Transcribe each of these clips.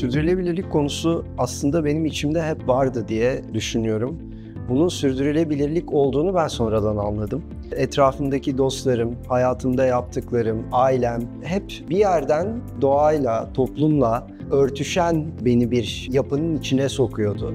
Sürdürülebilirlik konusu aslında benim içimde hep vardı diye düşünüyorum. Bunun sürdürülebilirlik olduğunu ben sonradan anladım. Etrafımdaki dostlarım, hayatımda yaptıklarım, ailem hep bir yerden doğayla, toplumla örtüşen beni bir yapının içine sokuyordu.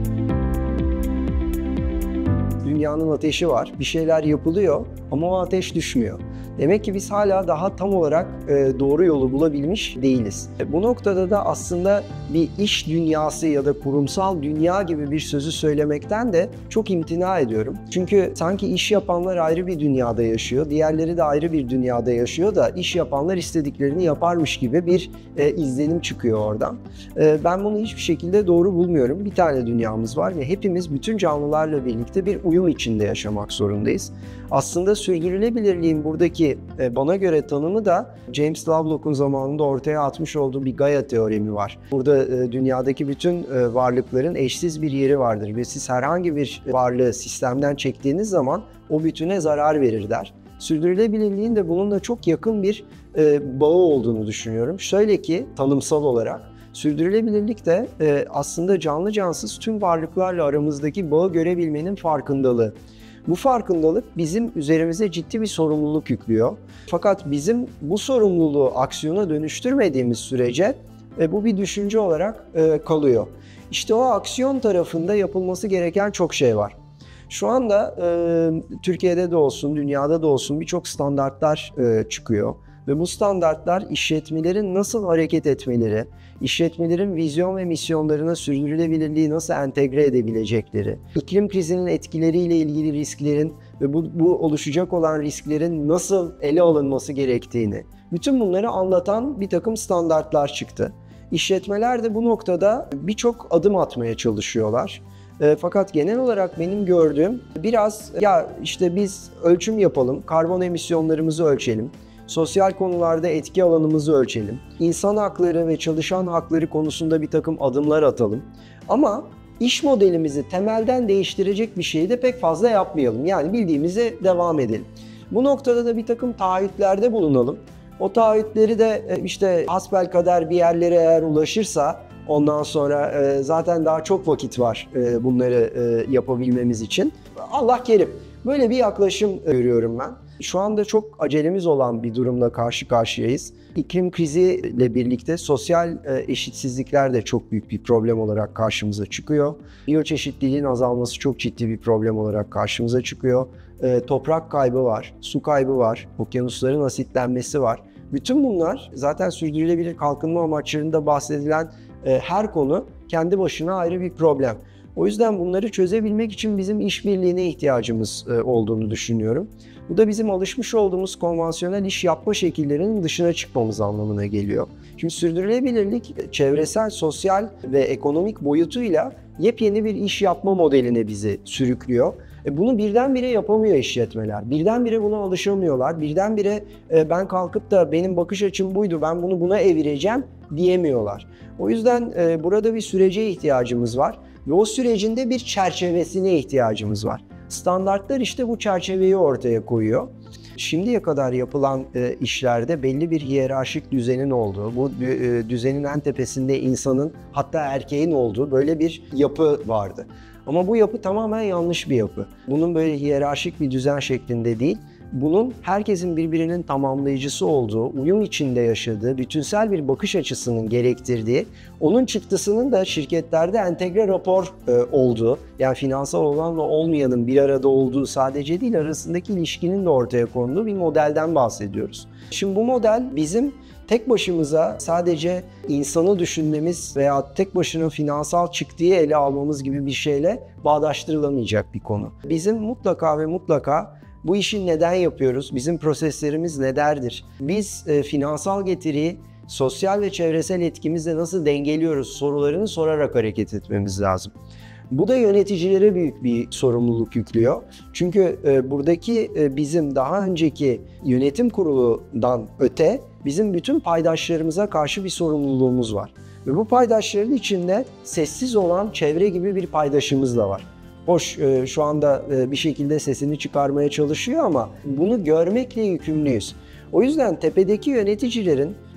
Dünyanın ateşi var, bir şeyler yapılıyor ama o ateş düşmüyor. Demek ki biz hala daha tam olarak doğru yolu bulabilmiş değiliz. Bu noktada da aslında bir iş dünyası ya da kurumsal dünya gibi bir sözü söylemekten de çok imtina ediyorum. Çünkü sanki iş yapanlar ayrı bir dünyada yaşıyor, diğerleri de ayrı bir dünyada yaşıyor da iş yapanlar istediklerini yaparmış gibi bir izlenim çıkıyor oradan. Ben bunu hiçbir şekilde doğru bulmuyorum. Bir tane dünyamız var ve hepimiz bütün canlılarla birlikte bir uyum içinde yaşamak zorundayız. Aslında sürdürülebilirliğin buradaki bana göre tanımı da James Lovelock'un zamanında ortaya atmış olduğu bir Gaia teoremi var. Burada dünyadaki bütün varlıkların eşsiz bir yeri vardır ve siz herhangi bir varlığı sistemden çektiğiniz zaman o bütüne zarar verir der. Sürdürülebilirliğin de bununla çok yakın bir bağı olduğunu düşünüyorum. Şöyle ki tanımsal olarak sürdürülebilirlik de aslında canlı cansız tüm varlıklarla aramızdaki bağı görebilmenin farkındalığı. Bu farkındalık bizim üzerimize ciddi bir sorumluluk yüklüyor. Fakat bizim bu sorumluluğu aksiyona dönüştürmediğimiz sürece bu bir düşünce olarak kalıyor. İşte o aksiyon tarafında yapılması gereken çok şey var. Şu anda Türkiye'de de olsun, dünyada da olsun birçok standartlar çıkıyor. Ve bu standartlar işletmelerin nasıl hareket etmeleri, işletmelerin vizyon ve misyonlarına sürdürülebilirliği nasıl entegre edebilecekleri, iklim krizinin etkileriyle ilgili risklerin ve bu oluşacak olan risklerin nasıl ele alınması gerektiğini, bütün bunları anlatan bir takım standartlar çıktı. İşletmeler de bu noktada birçok adım atmaya çalışıyorlar. Fakat genel olarak benim gördüğüm biraz ya işte biz ölçüm yapalım, karbon emisyonlarımızı ölçelim, sosyal konularda etki alanımızı ölçelim, insan hakları ve çalışan hakları konusunda bir takım adımlar atalım. Ama iş modelimizi temelden değiştirecek bir şeyi de pek fazla yapmayalım. Yani bildiğimize devam edelim. Bu noktada da bir takım taahhütlerde bulunalım. O taahhütleri de işte hasbelkader bir yerlere eğer ulaşırsa ondan sonra zaten daha çok vakit var bunları yapabilmemiz için. Allah kerim. Böyle bir yaklaşım görüyorum ben. Şu anda çok acelemiz olan bir durumla karşı karşıyayız. İklim kriziyle birlikte sosyal eşitsizlikler de çok büyük bir problem olarak karşımıza çıkıyor. Biyoçeşitliliğin azalması çok ciddi bir problem olarak karşımıza çıkıyor. Toprak kaybı var, su kaybı var, okyanusların asitlenmesi var. Bütün bunlar zaten sürdürülebilir kalkınma amaçlarında bahsedilen her konu kendi başına ayrı bir problem. O yüzden bunları çözebilmek için bizim işbirliğine ihtiyacımız olduğunu düşünüyorum. Bu da bizim alışmış olduğumuz konvansiyonel iş yapma şekillerinin dışına çıkmamız anlamına geliyor. Çünkü sürdürülebilirlik çevresel, sosyal ve ekonomik boyutuyla yepyeni bir iş yapma modeline bizi sürüklüyor. Bunu birdenbire yapamıyor işletmeler. Birdenbire buna alışamıyorlar. Birdenbire ben kalkıp da benim bakış açım buydu, ben bunu buna evireceğim diyemiyorlar. O yüzden burada bir sürece ihtiyacımız var ve o sürecin de bir çerçevesine ihtiyacımız var. Standartlar işte bu çerçeveyi ortaya koyuyor. Şimdiye kadar yapılan işlerde belli bir hiyerarşik düzenin olduğu, bu düzenin en tepesinde insanın, hatta erkeğin olduğu böyle bir yapı vardı. Ama bu yapı tamamen yanlış bir yapı. Bunun böyle hiyerarşik bir düzen şeklinde değil, bunun herkesin birbirinin tamamlayıcısı olduğu, uyum içinde yaşadığı, bütünsel bir bakış açısının gerektirdiği, onun çıktısının da şirketlerde entegre rapor olduğu, yani finansal olanla olmayanın bir arada olduğu sadece değil, arasındaki ilişkinin de ortaya konduğu bir modelden bahsediyoruz. Şimdi bu model bizim tek başımıza sadece insanı düşünmemiz veya tek başına finansal çıktıyı ele almamız gibi bir şeyle bağdaştırılamayacak bir konu. Bizim mutlaka ve mutlaka bu işi neden yapıyoruz? Bizim proseslerimiz nelerdir? Biz finansal getiriyi sosyal ve çevresel etkimizle nasıl dengeliyoruz sorularını sorarak hareket etmemiz lazım. Bu da yöneticilere büyük bir sorumluluk yüklüyor. Çünkü buradaki bizim daha önceki yönetim kurulundan öte bizim bütün paydaşlarımıza karşı bir sorumluluğumuz var. Ve bu paydaşların içinde sessiz olan çevre gibi bir paydaşımız da var. Hoş şu anda bir şekilde sesini çıkarmaya çalışıyor ama bunu görmekle yükümlüyüz. O yüzden tepedeki yöneticilerin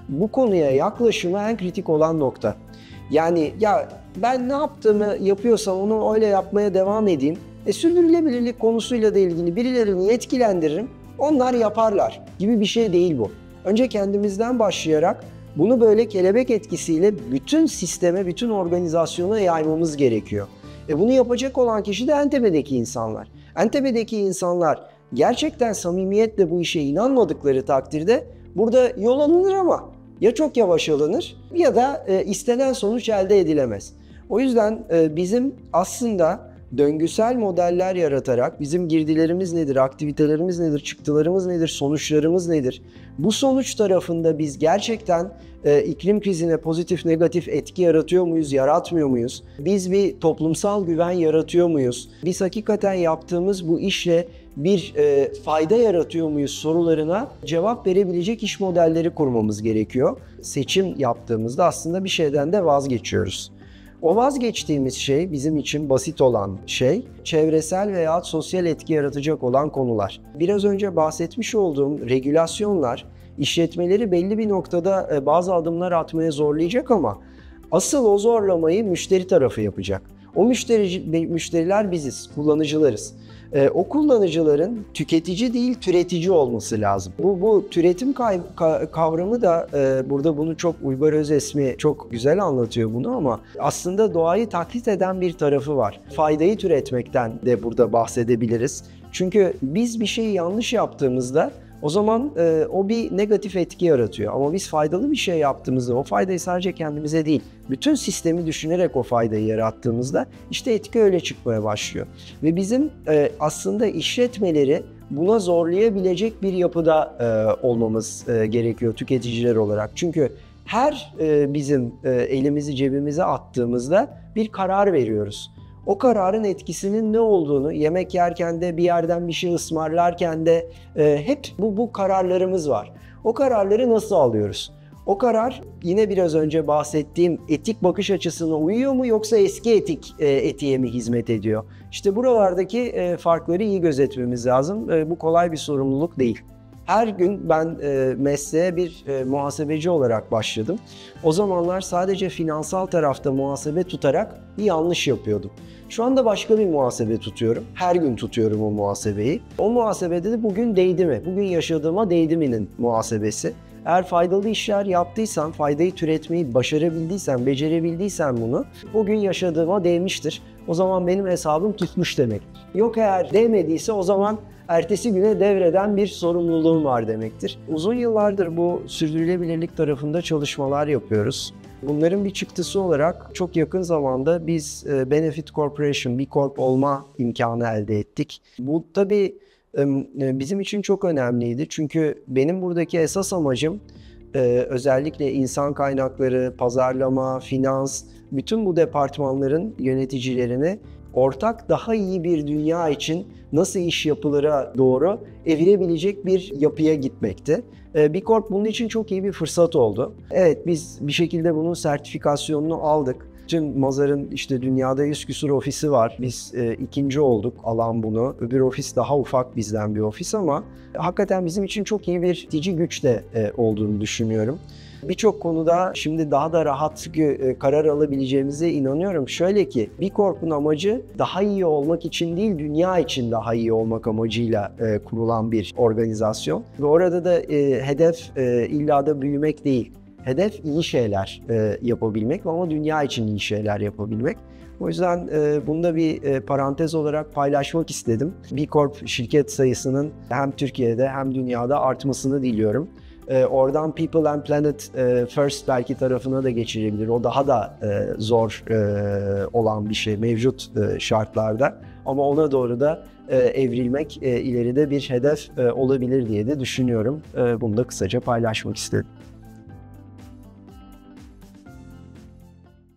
bu konuya yaklaşımı en kritik olan nokta. Yani ya ben ne yaptığımı yapıyorsam onu öyle yapmaya devam edeyim. Sürdürülebilirlik konusuyla da ilgili birilerini yetkilendiririm, onlar yaparlar gibi bir şey değil bu. Önce kendimizden başlayarak bunu böyle kelebek etkisiyle bütün sisteme, bütün organizasyona yaymamız gerekiyor. Bunu yapacak olan kişi de en tepedeki insanlar. En tepedeki insanlar gerçekten samimiyetle bu işe inanmadıkları takdirde burada yol alınır ama ya çok yavaş alınır ya da istenen sonuç elde edilemez. O yüzden bizim aslında döngüsel modeller yaratarak bizim girdilerimiz nedir, aktivitelerimiz nedir, çıktılarımız nedir, sonuçlarımız nedir? Bu sonuç tarafında biz gerçekten iklim krizine pozitif negatif etki yaratıyor muyuz, yaratmıyor muyuz? Biz bir toplumsal güven yaratıyor muyuz? Biz hakikaten yaptığımız bu işle bir fayda yaratıyor muyuz sorularına cevap verebilecek iş modelleri kurmamız gerekiyor. Seçim yaptığımızda aslında bir şeyden de vazgeçiyoruz. O vazgeçtiğimiz şey, bizim için basit olan şey, çevresel veya sosyal etki yaratacak olan konular. Biraz önce bahsetmiş olduğum regülasyonlar, işletmeleri belli bir noktada bazı adımlar atmaya zorlayacak ama asıl o zorlamayı müşteri tarafı yapacak. O müşteriler biziz, kullanıcılarız. O kullanıcıların tüketici değil, türetici olması lazım. Bu türetim kavramı da burada bunu çok Uygar Özesmi çok güzel anlatıyor bunu ama aslında doğayı taklit eden bir tarafı var. Faydayı türetmekten de burada bahsedebiliriz. Çünkü biz bir şeyi yanlış yaptığımızda o zaman o bir negatif etki yaratıyor. Ama biz faydalı bir şey yaptığımızda o faydayı sadece kendimize değil, bütün sistemi düşünerek o faydayı yarattığımızda işte etki öyle çıkmaya başlıyor. Ve bizim aslında işletmeleri buna zorlayabilecek bir yapıda olmamız gerekiyor tüketiciler olarak. Çünkü her bizim elimizi cebimize attığımızda bir karar veriyoruz. O kararın etkisinin ne olduğunu yemek yerken de bir yerden bir şey ısmarlarken de hep bu kararlarımız var. O kararları nasıl alıyoruz? O karar yine biraz önce bahsettiğim etik bakış açısına uyuyor mu yoksa eski etiğe mi hizmet ediyor? İşte buralardaki farkları iyi gözetmemiz lazım. Bu kolay bir sorumluluk değil. Her gün ben mesleğe bir muhasebeci olarak başladım. O zamanlar sadece finansal tarafta muhasebe tutarak bir yanlış yapıyordum. Şu anda başka bir muhasebe tutuyorum. Her gün tutuyorum o muhasebeyi. O muhasebede de bugün değdi mi? Bugün yaşadığıma değdi mi'nin muhasebesi. Eğer faydalı işler yaptıysan, faydayı türetmeyi başarabildiysen, becerebildiysen bunu, bugün yaşadığıma değmiştir. O zaman benim hesabım tutmuş demektir. Yok eğer değmediyse o zaman ertesi güne devreden bir sorumluluğum var demektir. Uzun yıllardır bu sürdürülebilirlik tarafında çalışmalar yapıyoruz. Bunların bir çıktısı olarak çok yakın zamanda biz Benefit Corporation, B Corp olma imkanı elde ettik. Bu tabii bizim için çok önemliydi. Çünkü benim buradaki esas amacım özellikle insan kaynakları, pazarlama, finans, bütün bu departmanların yöneticilerini ortak daha iyi bir dünya için nasıl iş yapılara doğru evirebilecek bir yapıya gitmekti. B Corp bunun için çok iyi bir fırsat oldu. Evet, biz bir şekilde bunun sertifikasyonunu aldık. Tüm Mazar'ın işte dünyada 100 küsur ofisi var. Biz ikinci olduk alan bunu. Öbür ofis daha ufak bizden bir ofis ama hakikaten bizim için çok iyi bir itici güç de olduğunu düşünüyorum. Birçok konuda şimdi daha da rahat karar alabileceğimize inanıyorum. Şöyle ki, B Corp'un amacı daha iyi olmak için değil, dünya için daha iyi olmak amacıyla kurulan bir organizasyon. Ve orada da hedef illa da büyümek değil. Hedef iyi şeyler yapabilmek ama dünya için iyi şeyler yapabilmek. O yüzden bunu da bir parantez olarak paylaşmak istedim. B Corp şirket sayısının hem Türkiye'de hem dünyada artmasını diliyorum. Oradan People and Planet First belki tarafına da geçilebilir. O daha da zor olan bir şey mevcut şartlarda. Ama ona doğru da evrilmek ileride bir hedef olabilir diye de düşünüyorum. Bunu da kısaca paylaşmak istedim.